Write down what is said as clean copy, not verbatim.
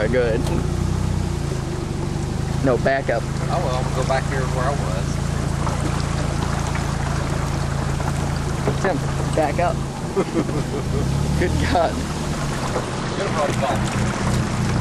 Alright, good. No backup. Oh well, I'm gonna go back here where I was. Tim, back up. Good God. Good